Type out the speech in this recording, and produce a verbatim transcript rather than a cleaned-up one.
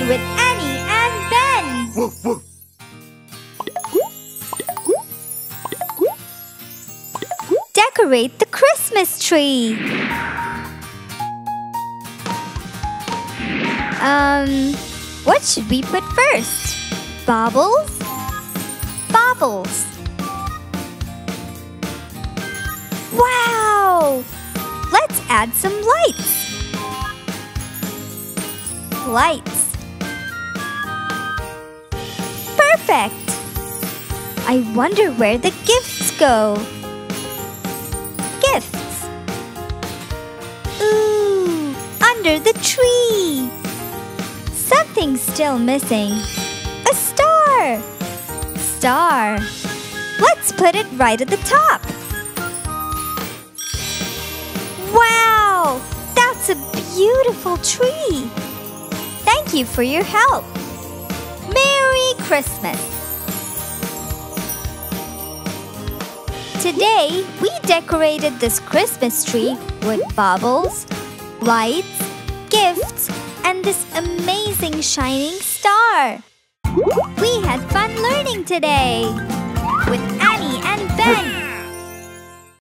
Play with Annie and Ben! Woof, woof. Decorate the Christmas tree! Um, what should we put first? Baubles? Baubles! Wow! Let's add some lights! Lights! Perfect! I wonder where the gifts go. Gifts! Ooh! Under the tree! Something's still missing. A star! Star! Let's put it right at the top. Wow! That's a beautiful tree! Thank you for your help. Merry Christmas! Today, we decorated this Christmas tree with baubles, lights, gifts, and this amazing shining star. We had fun learning today with Annie and Ben.